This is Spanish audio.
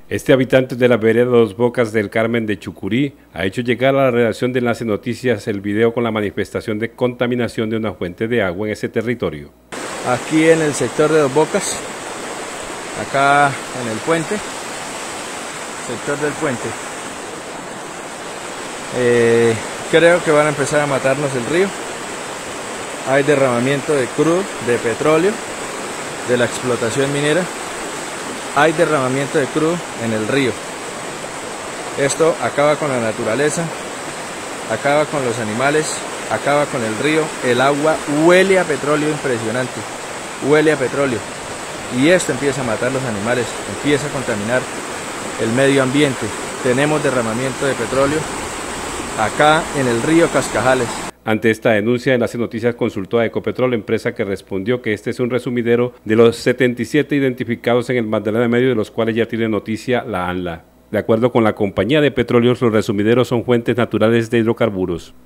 Este habitante de la vereda Dos Bocas del Carmen de Chucurí ha hecho llegar a la redacción de Enlace Noticias el video con la manifestación de contaminación de una fuente de agua en ese territorio. Aquí en el sector de Dos Bocas, acá en el puente, sector del puente, creo que van a empezar a matarnos el río. Hay derramamiento de crudo, de petróleo, de la explotación minera. Hay derramamiento de crudo en el río. Esto acaba con la naturaleza, acaba con los animales, acaba con el río. El agua huele a petróleo impresionante, huele a petróleo. Y esto empieza a matar los animales, empieza a contaminar el medio ambiente. Tenemos derramamiento de petróleo acá en el río Cascajales. Ante esta denuncia, Enlace Noticias consultó a Ecopetrol, empresa que respondió que este es un resumidero de los 77 identificados en el Magdalena Medio, de los cuales ya tiene noticia la ANLA. De acuerdo con la compañía de petróleos, los resumideros son fuentes naturales de hidrocarburos.